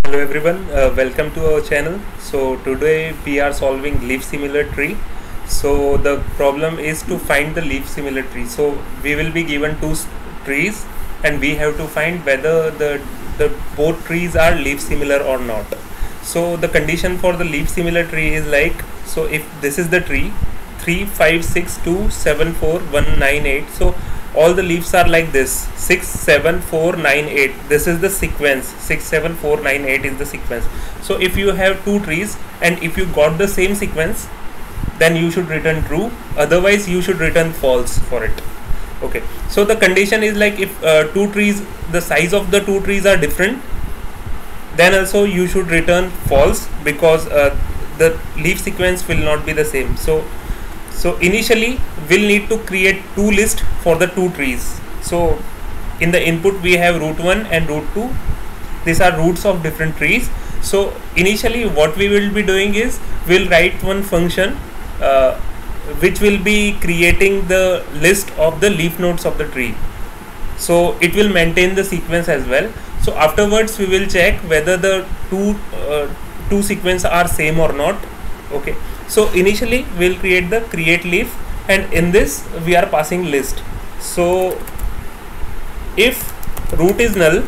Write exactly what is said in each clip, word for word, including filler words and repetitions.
Hello everyone, uh, welcome to our channel. So today we are solving leaf similar tree. So the problem is to find the leaf similar tree. So we will be given two trees and we have to find whether the, the both trees are leaf similar or not. So the condition for the leaf similar tree is like, so if this is the tree three, five, six, two, seven, four, one, nine, eight. So all the leaves are like this: six, seven, four, nine, eight. This is the sequence. six, seven, four, nine, eight is the sequence. So if you have two trees and if you got the same sequence, then you should return true, otherwise you should return false for it. Okay, so the condition is like, if uh, two trees, the size of the two trees are different, then also you should return false, because uh, the leaf sequence will not be the same. So so initially we'll need to create two lists for the two trees. So in the input we have root one and root two. These are roots of different trees. So initially what we will be doing is, we'll write one function uh, which will be creating the list of the leaf nodes of the tree. So it will maintain the sequence as well. So afterwards we will check whether the two uh, two sequences are same or not. Okay, so initially we'll create the create leaf, and in this we are passing list. So if root is null,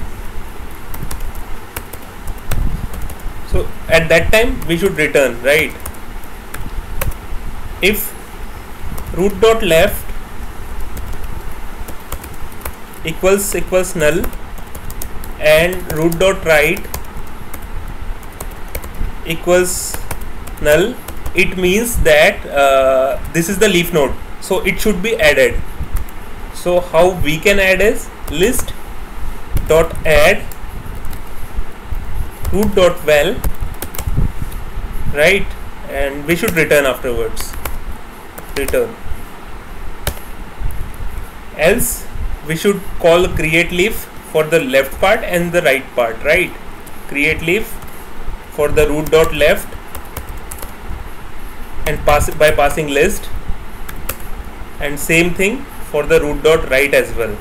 so at that time we should return, right? If root dot left equals equals null and root dot right equals null, it means that uh, this is the leaf node, so it should be added. So how we can add is list dot add root dot val, right? And we should return afterwards, return. Else we should call create leaf for the left part and the right part, right? Create leaf for the root dot left and pass it by passing list, and same thing for the root dot right as well.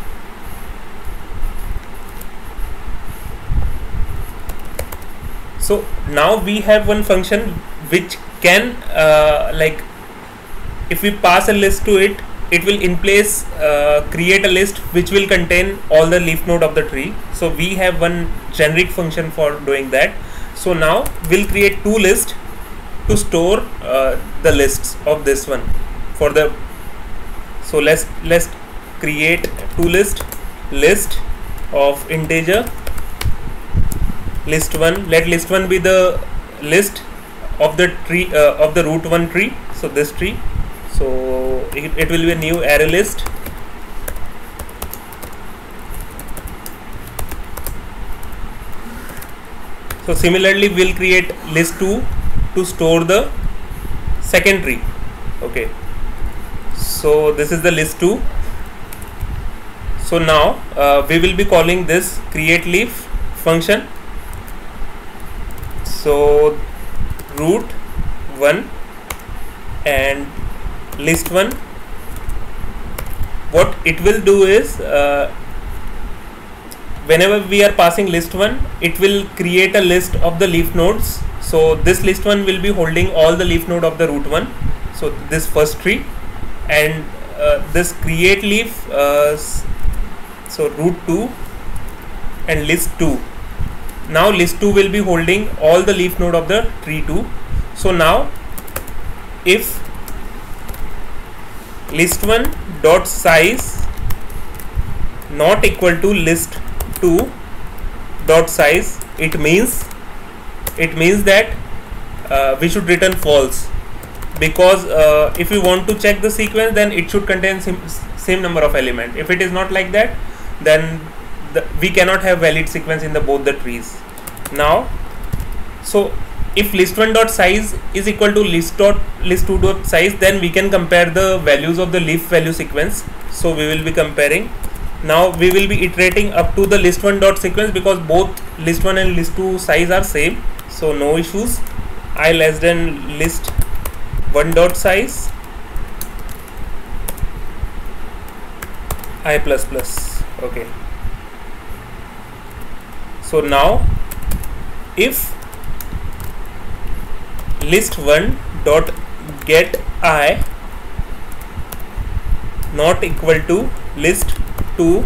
So now we have one function which can uh, like, if we pass a list to it, it will in place uh, create a list which will contain all the leaf node of the tree. So we have one generic function for doing that. So now we'll create two lists to store uh, the lists of this one for the. So let's let's create two list list of integer list one. Let list one be the list of the tree uh, of the root one tree, so this tree. So it, it will be a new array list. So similarly we'll create list two to store the second tree. Okay, so this is the list two. So now uh, we will be calling this create leaf function. So root one and list one, what it will do is, uh, whenever we are passing list one, it will create a list of the leaf nodes. So this list one will be holding all the leaf node of the root one, so this first tree, and uh, this create leaf, uh, so root two and list two. Now list two will be holding all the leaf node of the tree two. So now if list one dot size not equal to list two dot size, it means it means that uh, we should return false, because uh, if we want to check the sequence, then it should contain same, same number of elements. If it is not like that, then the, we cannot have valid sequence in the both the trees. Now, so if list one dot size is equal to list dot list two dot size, then we can compare the values of the leaf value sequence. So we will be comparing. Now we will be iterating up to the list one dot sequence, because both list one and list two size are same, so no issues. I less than list one dot size, I plus plus. Okay, so now if list one dot get I not equal to list two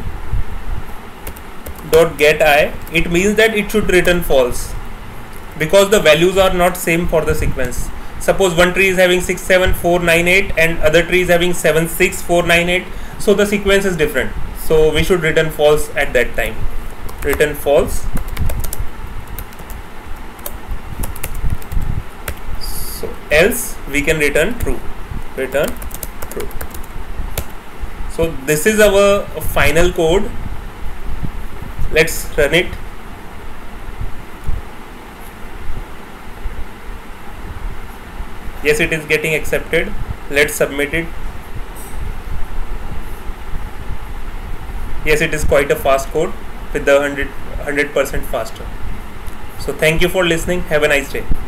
dot get I, it means that it should return false, because the values are not same for the sequence. Suppose one tree is having six seven four nine eight and other tree is having seven six four nine eight, so the sequence is different, so we should return false at that time. Return false. So else we can return true. Return true. So this is our final code. Let's run it. Yes, it is getting accepted. Let's submit it. Yes, it is quite a fast code with the one hundred percent faster. So thank you for listening. Have a nice day.